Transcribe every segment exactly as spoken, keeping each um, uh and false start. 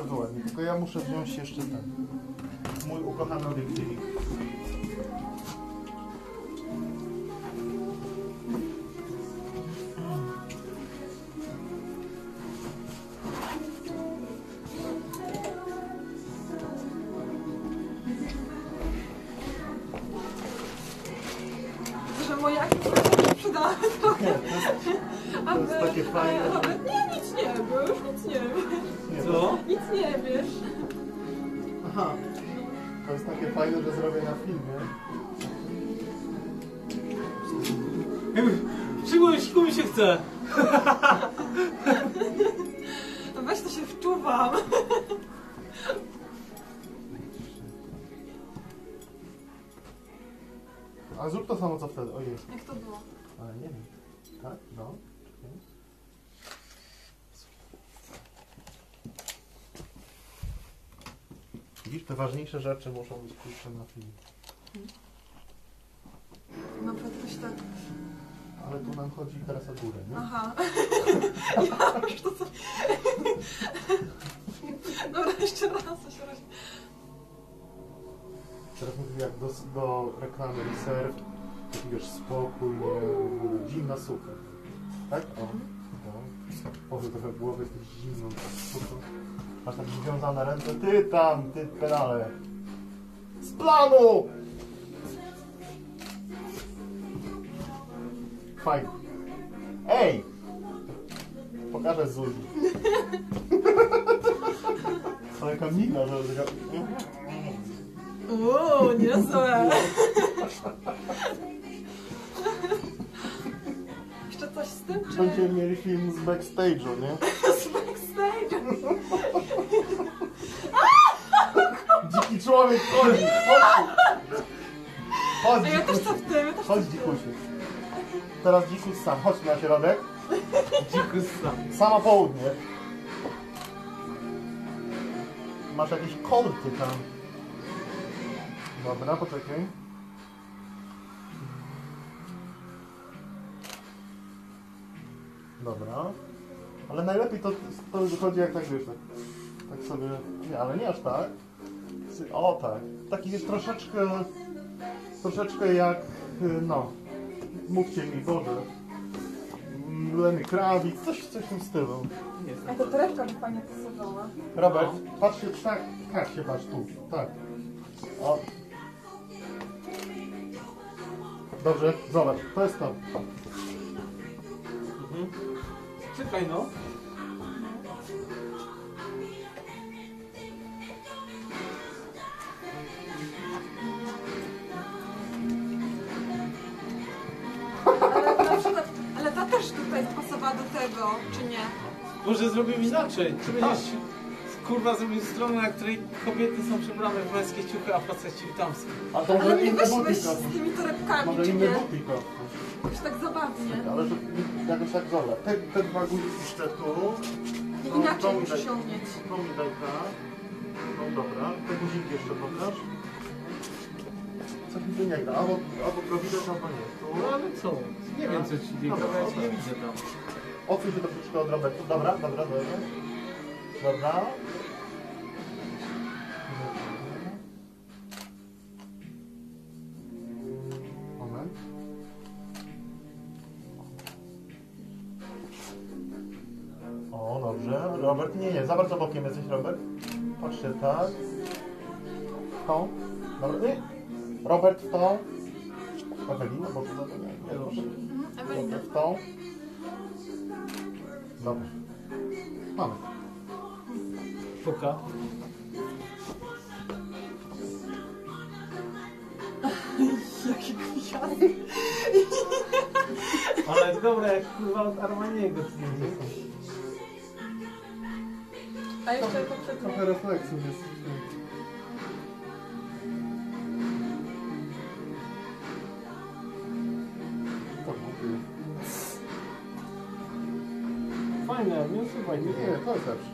bardzo ładnie, tylko ja muszę wziąć jeszcze ten mój ukochany obiektywik. Że moje akcesoria przydałam trochę. Nie, to jest, to jest takie fajne. Nawet nie, nic nie wiesz, nic nie wiesz. Nie, Co? Nic nie wiesz. Aha, to jest takie fajne, że zrobię na filmie. Przyjmuj, siku mi się chce. No weź, to się wczuwam. A zrób to samo co wtedy, ojej. Jak to było? Ale nie wiem. Tak? No. Widzisz, te ważniejsze rzeczy muszą być kurczę na film. No jakoś tak. Ale tu nam chodzi teraz o górę, nie? Aha. Ja już to co... Dobra, jeszcze raz, jeszcze raz. Teraz mówię jak do, do reklamy Reserve, taki wiesz, spokój, nie, zimna sucha. Tak? O. No. Powiedz trochę głowy, jesteś zimną suchą. Masz takie związane ręce. Ty tam, ty pedale. Z planu! Fajnie. Ej! Pokażę Zuzi. To jaka mina, że... Uuu, niezłe. Jeszcze coś z tym, czy... Będziemy mieli film z backstage'u, nie? Z backstage. Dziki człowiek chodzi! Chodź! Chodź, A ja też dzikusiu. co w tym, ja też co Chodź, w tym. dzikusiu. Teraz dzikus sam. Chodź na środek. Dzikus sam. Samo południe. Masz jakieś kolty tam. Dobra, poczekaj. Dobra. Ale najlepiej to, to wychodzi jak tak wiesz, tak, tak sobie... Nie, ale nie aż tak. O tak. Taki jest troszeczkę... Troszeczkę jak... No... Mówcie mi, Boże. Lenny Kravitz, coś, coś w tym stylu. A to torebka by fajnie pasowała. Robert, patrz się, tak, tak się patrz tu, tak. O. Dobrze, zobacz, to jest to. Mhm. Czekaj no. Ale na przykład, ale ta też tutaj pasowała do tego, czy nie? Może zrobimy inaczej. Czy będziesz kurwa zrobił stronę, na której kobiety są przebrane w męskie ciuchy, a faceci w damskie. A to Ale może nie inny weź, butik weź z trochę. tymi torebkami, Może czy inny nie? butik trochę. Jakoś tak zabawnie. Ale że jakoś tak zobacz. Te, te dwa guziki jeszcze tu. Nie No, inaczej to mi muszę daj- się umieć. To mi daj tak. No dobra, te guziki jeszcze pokaż. Coś mi tu nie gra, albo, albo go widać, albo nie. Tu. No ale co? Nie wiem co ci dzieje, Dobra, ja cię dobra. nie widzę tam. Odsuń się troszeczkę od Robertu. Dobra, dobra, dobra. Dobra. Moment. O, dobrze. Robert, nie, nie, za bardzo bokiem jesteś, Robert. Patrzcie, tak. W tą. Dobra, nie. Robert w tą. Ewelina, bo to nie, nie, proszę. Mhm, Ewelina. Robert w tą. Dobra. Mamy. Puka. Jaki kwiaty. Ale dobre jak kurwa od Armaniego. A jeszcze poprzednie. Trochę refleksów jest. To mówię. Fajne, nie usuwaj Nie, tego. nie, to jest lepsze.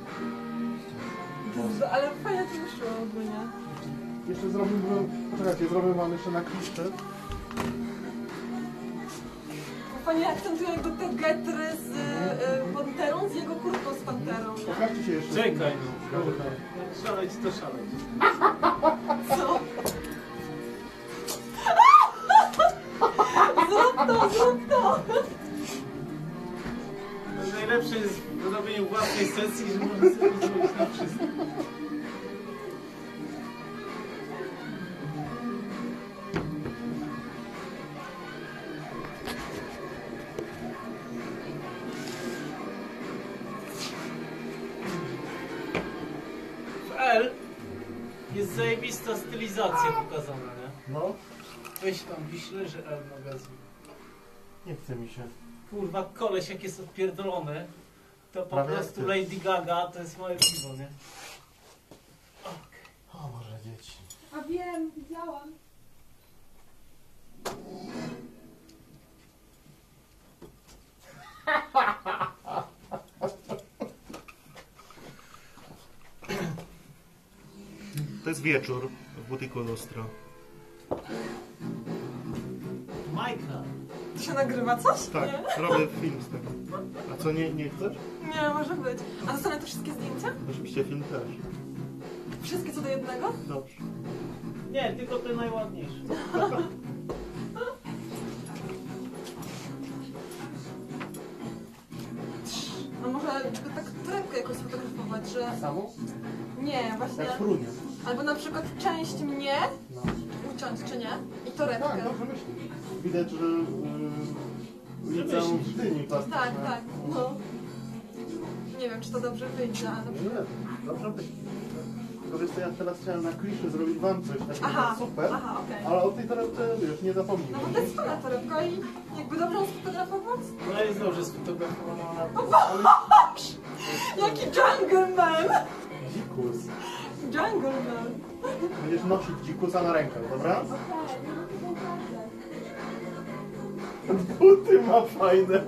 Ale fajnie to wyszło ogólnie. Jeszcze zrobimy, poczekajcie, zrobię wam jeszcze na kliszczy. fajnie akcentują jakby te getry z y, panterą, z jego kurtką z panterą. Pokażcie się jeszcze. Czekaj, no. Kurwa. Jak szaleć, to szaleć. Co? Zrób to, zrób to! Najlepsze jest w robieniu własnej sesji, że można sobie zrobić na wszystko. W L jest zajebista stylizacja pokazana, nie? No, Weź tam wiśle, że L magazyn. nie chce mi się. Kurwa, koleś jak jest odpierdolony, to po Prawie prostu jak Lady Gaga to jest moje piwo, nie? O, może dzieci. A wiem, widziałam. To jest wieczór w butiku Lustro. Majka. To się nagrywa coś? Tak, Nie? robię film z tego. A co, nie, nie chcesz? Nie, może być. A dostanę te wszystkie zdjęcia? Oczywiście film też. Wszystkie co do jednego? Dobrze. Nie, tylko te najładniejsze. No może tak torebkę jakoś sfotografować, że... Samą? Nie, właśnie... Jak frunie. Albo na przykład część mnie No. uciąć, czy nie? I Tak, torebkę. dobrze myślisz. Widać, że yy, Że liceum myślisz. w dyni plastyczne. Tak, tak, no. Nie wiem, czy to dobrze wyjdzie, ale... Nie, dobrze myślisz. Tylko wiesz co, ja teraz chciałem na kliszy zrobić wam coś takiego Aha, super, aha, okej. ale o tej torebce, wiesz, nie zapomnij. No bo to jest fajna torebka i jakby dobrze ją sfotografować? No jest dobrze sfotografowana na Jaki jungle man! Dzikus. Jungle man! Będziesz nosić dzikusa na rękach, dobra? Buty ma fajne.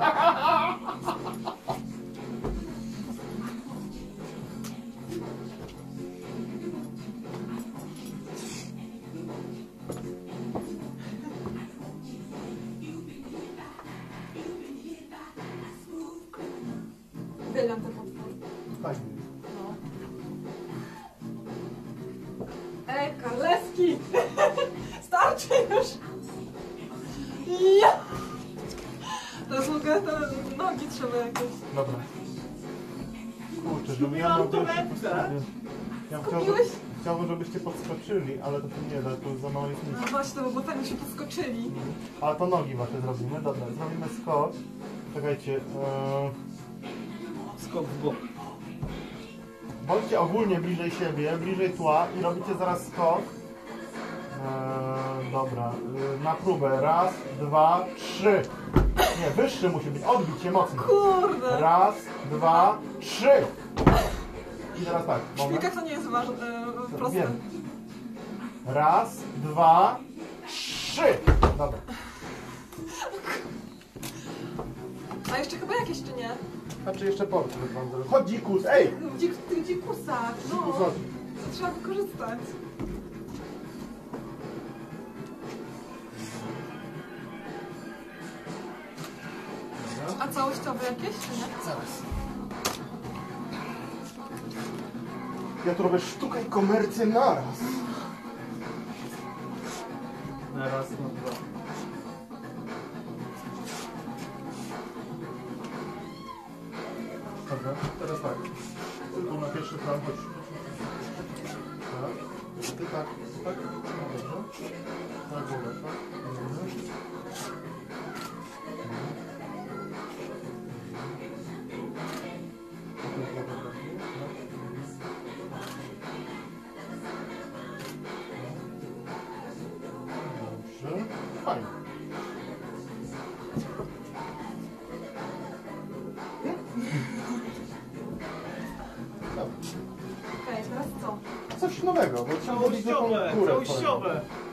Uwielbiam ten potwór. Fajnie. No. Ej, Karleski! Starczy już! Ja! Teraz mogę, te nogi trzeba jakieś. Dobra. Kurczę, żeby ja Mam miał to pierwszy lepsze. postawię. Ja chciałbym, Kupiłeś? chciałbym, żebyście podskoczyli, ale to się nie da, to za mało jest No miejsca. właśnie, bo fajnie się podskoczyli. Ale to nogi wasze zrobimy, dobra, zrobimy skok. Czekajcie, yy, skok w bok. bądźcie ogólnie bliżej siebie, bliżej tła i robicie zaraz skok. Yy, dobra, yy, na próbę, raz, dwa, trzy. Nie, wyższy musi być, odbić się mocno. Kurde! Raz, dwa, trzy. I teraz tak, W moment. szpilkach to nie jest ważne, yy, proste. Wiem. Raz, dwa, trzy. Dobra. A jeszcze chyba jakieś, czy nie? A czy jeszcze portret wam zrobię? Chodź dzikus, ej! W dzik, w tych dzikusach, no. Dzikus, chodź. To trzeba wykorzystać. A całościowe jakieś, czy nie? Zaraz. Ja tu robię sztukę i komercję naraz. Na raz, na dwa. Dobra, teraz tak. Tylko na pierwszy plan, chodź. Tak. Ty tak, tak. No dobrze. Tak, głowę, tak. Mhm. Potem głowę, tak. Dobrze. Fajnie. Dobra. Okej, teraz co? Coś nowego, bo ciągle widzę tą Całościowe, górę całościowe. twoją.